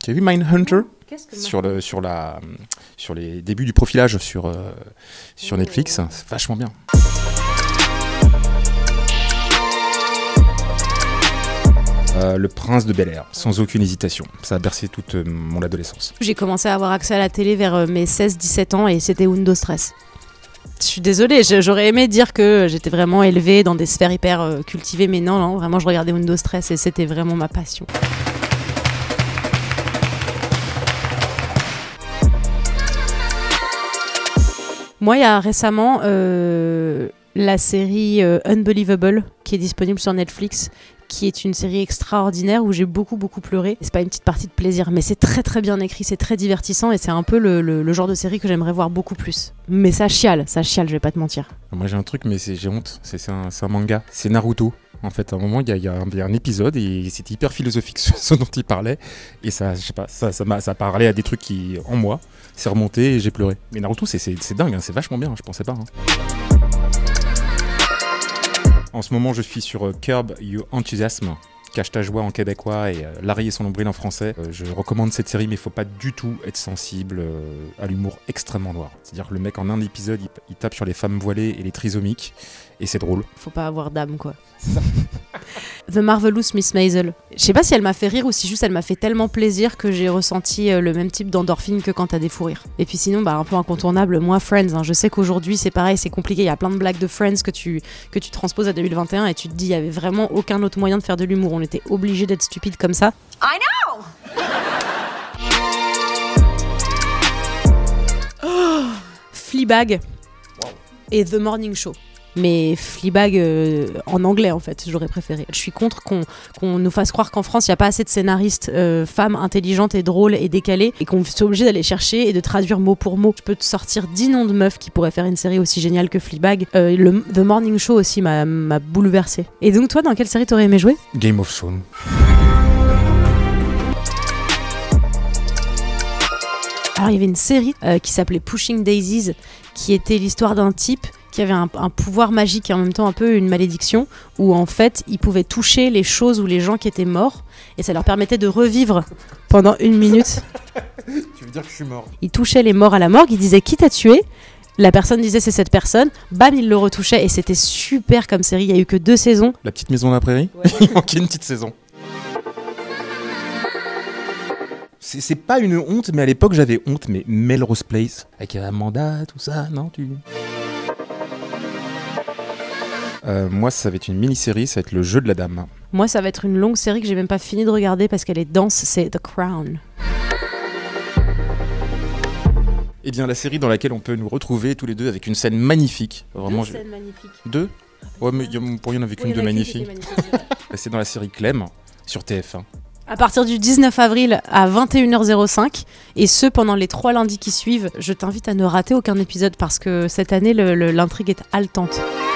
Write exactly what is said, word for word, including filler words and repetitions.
Tu as vu Mindhunter? Qu'est-ce que sur, le, sur, la, sur les débuts du profilage sur, euh, sur Netflix. C'est vachement bien. Euh, le Prince de Bel-Air, sans aucune hésitation. Ça a bercé toute euh, mon adolescence. J'ai commencé à avoir accès à la télé vers euh, mes seize dix-sept ans et c'était Windows Stress. Je suis désolée, j'aurais aimé dire que j'étais vraiment élevée dans des sphères hyper euh, cultivées, mais non, non, vraiment je regardais Windows Stress et c'était vraiment ma passion. Moi, il y a récemment euh, la série euh, Unbelievable qui est disponible sur Netflix, qui est une série extraordinaire où j'ai beaucoup beaucoup pleuré. C'est pas une petite partie de plaisir, mais c'est très très bien écrit, c'est très divertissant et c'est un peu le, le, le genre de série que j'aimerais voir beaucoup plus. Mais ça chiale, ça chiale, je vais pas te mentir. Moi j'ai un truc, mais j'ai honte, c'est un, un manga, c'est Naruto. En fait, à un moment, il y, y, y a un épisode et c'était hyper philosophique ce dont il parlait. Et ça, je sais pas, ça, ça, m'a, ça parlait à des trucs qui, en moi, c'est remonté et j'ai pleuré. Mais Naruto, c'est, c'est, c'est dingue, hein, c'est vachement bien, je pensais pas. Hein. En ce moment, je suis sur Curb Your Enthusiasm, Cache ta joie en québécois et euh, Larry et son nombril en français. Euh, je recommande cette série, mais il faut pas du tout être sensible euh, à l'humour extrêmement noir. C'est-à-dire que le mec, en un épisode, il, il tape sur les femmes voilées et les trisomiques, et c'est drôle. Faut pas avoir d'âme, quoi. The Marvelous Miss Maisel. Je sais pas si elle m'a fait rire ou si juste elle m'a fait tellement plaisir que j'ai ressenti euh, le même type d'endorphine que quand t'as des fous rires. Et puis sinon, bah, un peu incontournable, moi Friends, hein, je sais qu'aujourd'hui c'est pareil, c'est compliqué, il y a plein de blagues de Friends que tu, que tu transposes à deux mille vingt et un et tu te dis il y avait vraiment aucun autre moyen de faire de l'humour, on était obligé d'être stupide comme ça. I know. Oh, Fleabag wow. Et The Morning Show. Mais Fleabag euh, en anglais en fait, j'aurais préféré. Je suis contre qu'on, qu'on nous fasse croire qu'en France il n'y a pas assez de scénaristes euh, femmes intelligentes et drôles et décalées et qu'on soit obligé d'aller chercher et de traduire mot pour mot. Je peux te sortir dix noms de meufs qui pourraient faire une série aussi géniale que Fleabag. Euh, le The Morning Show aussi m'a, m'a bouleversée. Et donc toi, dans quelle série t'aurais aimé jouer? Game of Thrones. Alors il y avait une série euh, qui s'appelait Pushing Daisies, qui était l'histoire d'un type qui avait un, un pouvoir magique et en même temps un peu une malédiction, où en fait il pouvait toucher les choses ou les gens qui étaient morts et ça leur permettait de revivre pendant une minute. Tu veux dire que je suis mort? Il touchait les morts à la morgue, il disait qui t'a tué? La personne disait c'est cette personne, bam il le retouchait et c'était super comme série, il n'y a eu que deux saisons. La petite maison de la prairie? Ouais. Il manquait une petite saison. C'est, c'est pas une honte, mais à l'époque j'avais honte, mais Melrose Place, avec Amanda, tout ça, non tu... Euh, moi, ça va être une mini-série, ça va être Le Jeu de la Dame. Moi, ça va être une longue série que j'ai même pas fini de regarder parce qu'elle est dense, c'est The Crown. Eh bien, la série dans laquelle on peut nous retrouver tous les deux avec une scène magnifique. Vraiment, Deux je... scènes magnifiques. Deux? Ouais, mais pour y en avait qu'une oui, de magnifique. C'est dans la série Clem, sur T F un. À partir du dix-neuf avril à vingt et une heures cinq, et ce pendant les trois lundis qui suivent, je t'invite à ne rater aucun épisode parce que cette année, le, le, l'intrigue est haletante.